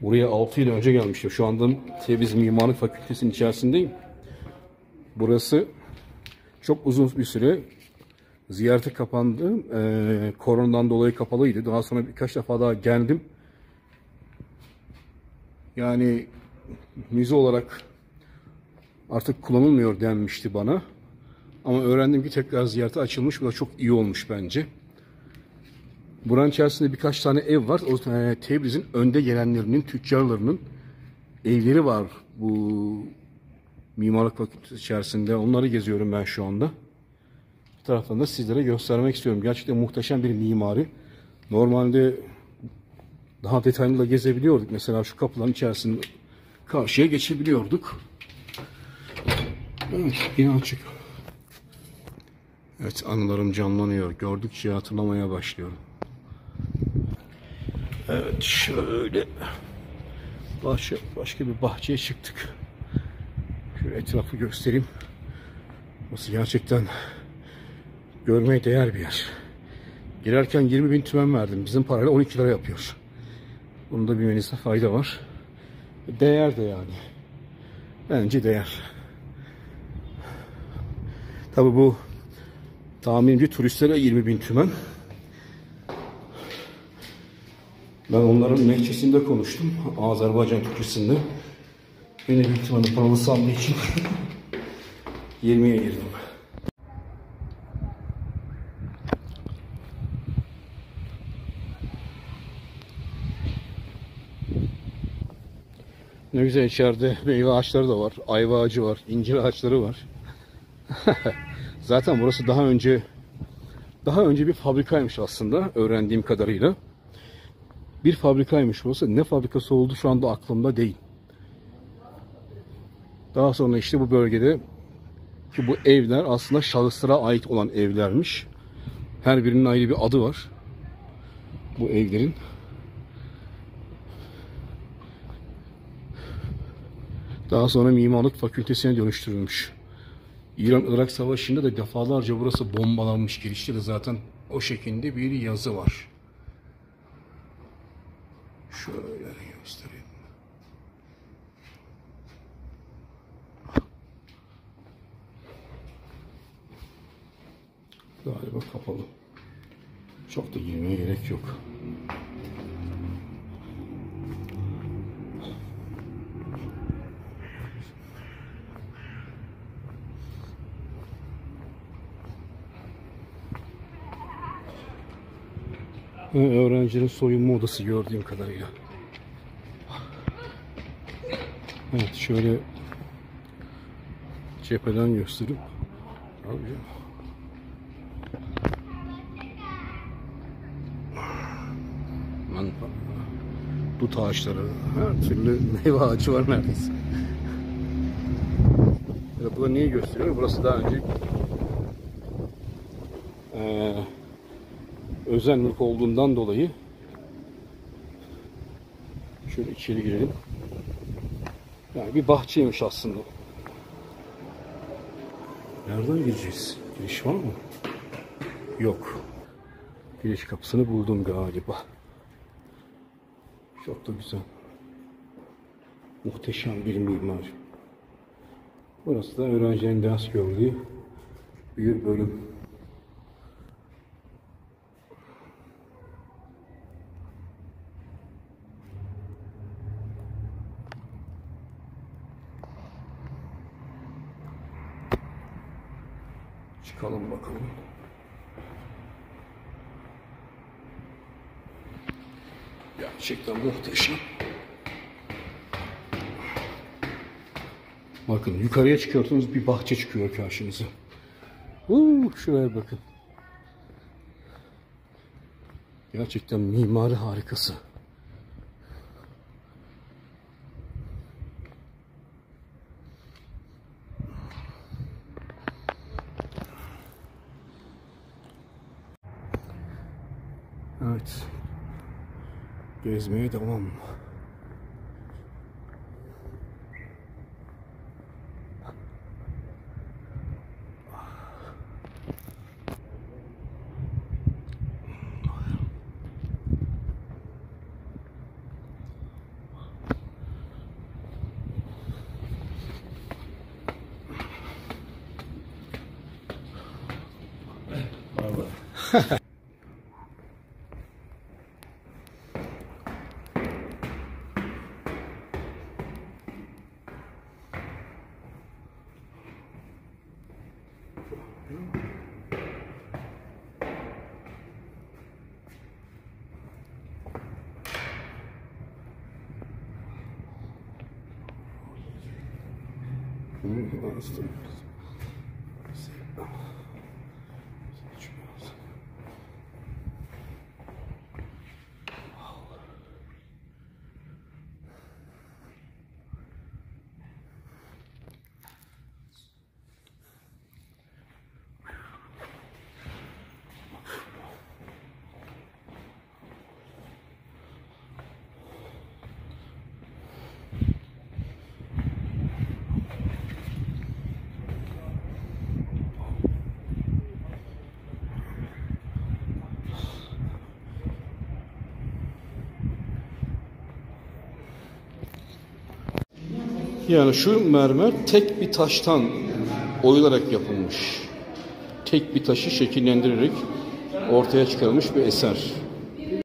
Buraya 6 yıl önce gelmiştim. Şu anda Tebriz Mimarlık Fakültesi'nin içerisindeyim. Burası çok uzun bir süre ziyarete kapandı. Koronadan dolayı kapalıydı. Daha sonra birkaç defa daha geldim. Yani müze olarak artık kullanılmıyor denmişti bana. Ama öğrendim ki tekrar ziyarete açılmış. Bu da çok iyi olmuş bence. Buranın içerisinde birkaç tane ev var. O Tebriz'in önde gelenlerinin, tüccarlarının evleri var bu Mimarlık Fakültesi içerisinde. Onları geziyorum ben şu anda. Bir taraftan da sizlere göstermek istiyorum. Gerçekten muhteşem bir mimari. Normalde daha detaylı da gezebiliyorduk. Mesela şu kapıların içerisinde karşıya geçebiliyorduk. Evet, yine açık. Evet, anılarım canlanıyor. Gördükçe hatırlamaya başlıyorum. Evet, şöyle başka bir bahçeye çıktık. Şöyle etrafı göstereyim. Burası gerçekten görmeye değer bir yer. Girerken 20.000 tümen verdim. Bizim parayla 12 lira yapıyor. Bunu da bilmenizde fayda var. Değer de yani. Bence değer. Tabi bu tahminimce turistlere 20.000 tümen. Ben onların lehçesinde konuştum. Azerbaycan Türkçesinde. Beni büyük ihtimalle paralı sandığı için 20'ye girdim. Ne güzel, içeride meyve ağaçları da var. Ayva ağacı var. İncir ağaçları var. Zaten burası daha önce bir fabrikaymış aslında, öğrendiğim kadarıyla. Bir fabrikaymış burası. Ne fabrikası oldu şu anda aklımda değil. Daha sonra işte bu bölgede ki bu evler aslında şahıslara ait olan evlermiş. Her birinin ayrı bir adı var. Bu evlerin. Daha sonra Mimarlık Fakültesine dönüştürülmüş. İran-Irak Savaşı'nda da defalarca burası bombalanmış. Girişte de zaten o şekilde bir yazı var. Şöyle göstereyim. Galiba kapalı. Çok da girmeye gerek yok. Öğrencinin soyunma odası gördüğüm kadarıyla. Evet, şöyle cepheden göstereyim. Dut ağaçları, her türlü meyve ağacı var neredeyse. Bu da niye gösteriyor? Burası daha önce özel mülk olduğundan dolayı. Şöyle içeri girelim. Yani bir bahçeymiş aslında. Nereden gireceğiz? Giriş var mı? Yok. Giriş kapısını buldum galiba. Çok da güzel. Muhteşem bir mimar. Burası da öğrencilerin ders gördüğü bir bölüm. Çıkalım bakalım. Gerçekten muhteşem. Bakın, yukarıya çıkıyorsunuz, bir bahçe çıkıyor karşınıza. Şuraya bakın. Gerçekten mimari harikası. Evet. Gezmeye devam. Yani şu mermer tek bir taştan oyularak yapılmış. Tek bir taşı şekillendirerek ortaya çıkarılmış bir eser.